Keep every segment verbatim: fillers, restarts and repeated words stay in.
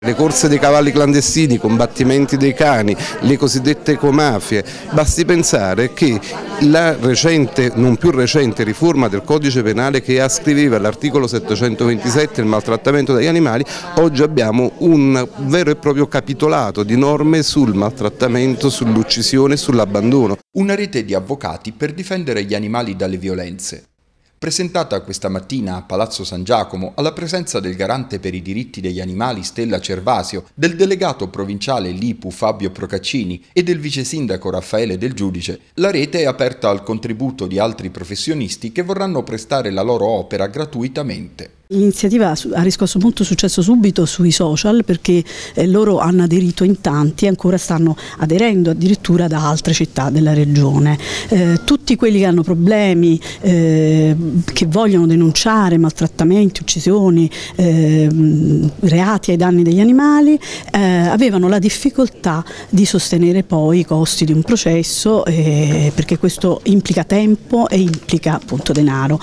Le corse dei cavalli clandestini, i combattimenti dei cani, le cosiddette ecomafie, basti pensare che la recente, non più recente riforma del codice penale che ascriveva all'articolo settecentoventisette il maltrattamento degli animali, oggi abbiamo un vero e proprio capitolato di norme sul maltrattamento, sull'uccisione e sull'abbandono. Una rete di avvocati per difendere gli animali dalle violenze. Presentata questa mattina a Palazzo San Giacomo, alla presenza del garante per i diritti degli animali Stella Cervasio, del delegato provinciale L'I P U Fabio Procaccini e del vice sindaco Raffaele Del Giudice, la rete è aperta al contributo di altri professionisti che vorranno prestare la loro opera gratuitamente. L'iniziativa ha riscosso molto successo subito sui social perché eh, loro hanno aderito in tanti e ancora stanno aderendo addirittura da altre città della regione. Eh, tutti quelli che hanno problemi, eh, che vogliono denunciare maltrattamenti, uccisioni, eh, reati ai danni degli animali, eh, avevano la difficoltà di sostenere poi i costi di un processo eh, perché questo implica tempo e implica appunto denaro.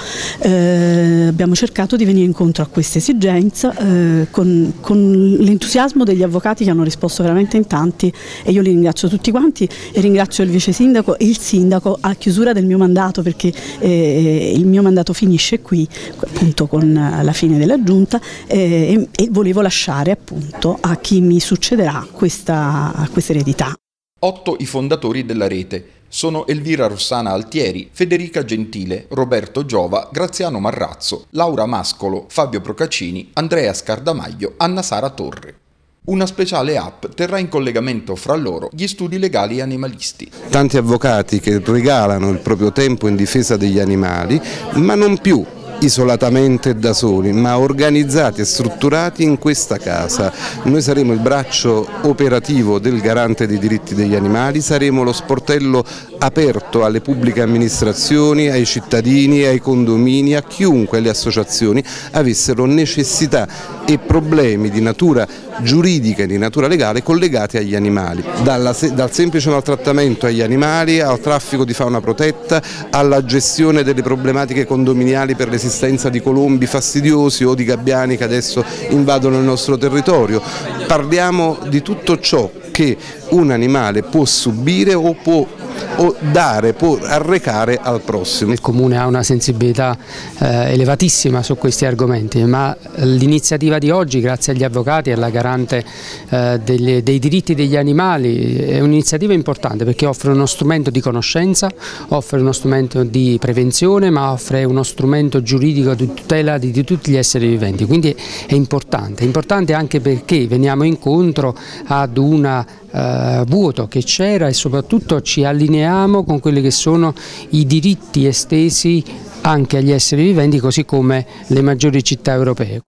Eh, abbiamo cercato di venire in incontro a questa esigenza eh, con, con l'entusiasmo degli avvocati che hanno risposto veramente in tanti e io li ringrazio tutti quanti e ringrazio il vice sindaco e il sindaco a chiusura del mio mandato perché eh, il mio mandato finisce qui appunto con la fine della giunta eh, e, e volevo lasciare appunto a chi mi succederà questa, questa eredità. Otto i fondatori della rete. Sono Elvira Rossana Altieri, Federica Gentile, Roberto Giova, Graziano Marrazzo, Laura Mascolo, Fabio Procaccini, Andrea Scardamaglio, Anna Sara Torre. Una speciale app terrà in collegamento fra loro gli studi legali animalisti. Tanti avvocati che regalano il proprio tempo in difesa degli animali, ma non più isolatamente da soli, ma organizzati e strutturati in questa casa. Noi saremo il braccio operativo del garante dei diritti degli animali, saremo lo sportello aperto alle pubbliche amministrazioni, ai cittadini, ai condomini, a chiunque le associazioni avessero necessità e problemi di natura giuridica e di natura legale collegati agli animali, Dalla, dal semplice maltrattamento agli animali al traffico di fauna protetta, alla gestione delle problematiche condominiali per l'esistenza di colombi fastidiosi o di gabbiani che adesso invadono il nostro territorio. Parliamo di tutto ciò che un animale può subire o può o dare, può arrecare al prossimo. Il Comune ha una sensibilità eh, elevatissima su questi argomenti, ma l'iniziativa di oggi, grazie agli avvocati e alla garante eh, delle, dei diritti degli animali, è un'iniziativa importante perché offre uno strumento di conoscenza, offre uno strumento di prevenzione, ma offre uno strumento giuridico di tutela di, di tutti gli esseri viventi, quindi è importante, è importante anche perché veniamo incontro ad una Uh, vuoto che c'era e soprattutto ci allineiamo con quelli che sono i diritti estesi anche agli esseri viventi, così come le maggiori città europee.